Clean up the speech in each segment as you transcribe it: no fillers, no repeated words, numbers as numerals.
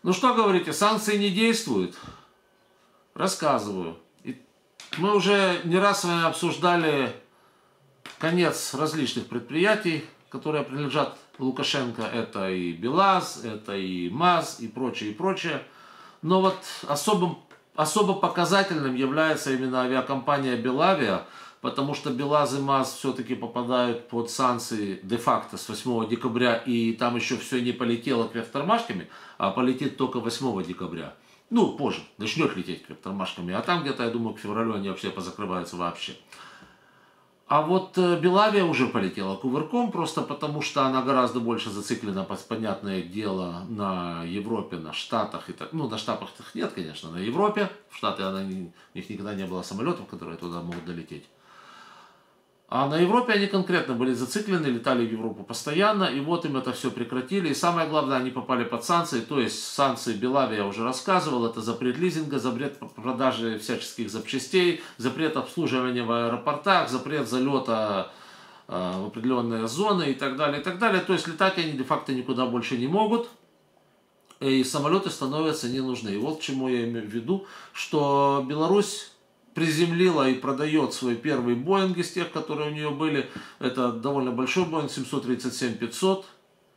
Ну что говорите, санкции не действуют? Рассказываю. И мы уже не раз с вами обсуждали конец различных предприятий, которые принадлежат Лукашенко. Это и БелАЗ, это и МАЗ и прочее, и прочее. Но вот особо показательным является именно авиакомпания Белавиа, потому что БелАЗ и МАЗ все-таки попадают под санкции де-факто с 8 декабря, и там еще все не полетело кверх тормашками, а полетит только 8 декабря. Ну, позже, начнет лететь кверх тормашками, а там где-то, я думаю, к февралю они вообще позакрываются вообще. А вот Белавия уже полетела кувырком, просто потому что она гораздо больше зациклена, понятное дело, на Европе, на Штатах. И так, ну, на Штатах нет, конечно, на Европе. В Штаты у них никогда не было самолетов, которые туда могут долететь. А на Европе они конкретно были зациклены, летали в Европу постоянно, и вот им это все прекратили. И самое главное, они попали под санкции, то есть санкции Белавия я уже рассказывал, это запрет лизинга, запрет продажи всяческих запчастей, запрет обслуживания в аэропортах, запрет залета в определенные зоны и так далее, и так далее. То есть летать они де-факто никуда больше не могут, и самолеты становятся не нужны. И вот к чему я имею в виду, что Беларусь приземлила и продает свой первый Боинг из тех, которые у нее были. Это довольно большой Боинг 737-500.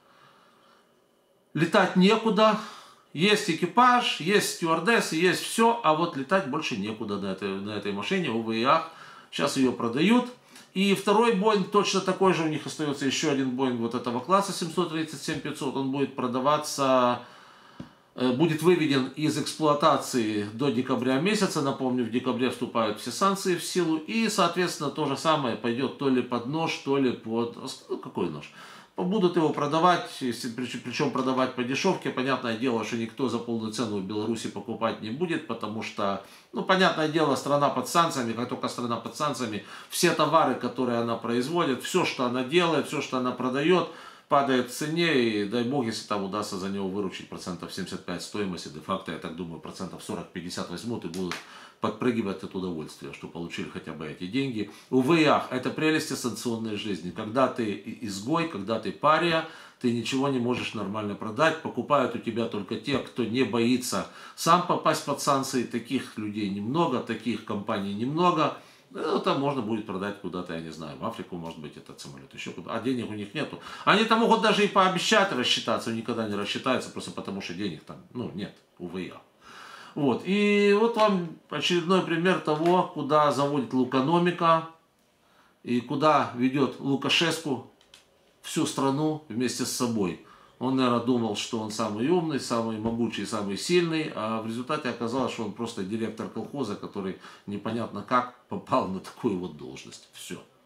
Летать некуда. Есть экипаж, есть стюардессы, есть все, а вот летать больше некуда на этой машине, увы и ах. Сейчас ее продают. И второй Боинг точно такой же, у них остается еще один Боинг вот этого класса 737-500. Он будет продаваться, будет выведен из эксплуатации до декабря месяца. Напомню, в декабре вступают все санкции в силу. И, соответственно, то же самое пойдет то ли под нож, то ли под... Ну, какой нож? Будут его продавать, причем продавать по дешевке. Понятное дело, что никто за полную цену в Беларуси покупать не будет, потому что, ну, понятное дело, страна под санкциями. Как только страна под санкциями, все товары, которые она производит, все, что она делает, все, что она продает, падает в цене, и дай бог, если там удастся за него выручить процентов 75 стоимости, де-факто, я так думаю, процентов 40-50 возьмут и будут подпрыгивать от удовольствия, что получили хотя бы эти деньги. Увы и ах, это прелести санкционной жизни. Когда ты изгой, когда ты пария, ты ничего не можешь нормально продать, покупают у тебя только те, кто не боится сам попасть под санкции. Таких людей немного, таких компаний немного. Ну, там можно будет продать куда-то, я не знаю, в Африку, может быть, этот самолет, еще куда. А денег у них нету. Они-то могут даже и пообещать рассчитаться, никогда не рассчитаются, просто потому что денег там, ну, нет, увы и ах. Вот. И вот вам очередной пример того, куда заводит Луканомика и куда ведет Лукашеску всю страну вместе с собой. Он, наверное, думал, что он самый умный, самый могучий, самый сильный, а в результате оказалось, что он просто директор колхоза, который непонятно как попал на такую вот должность. Все.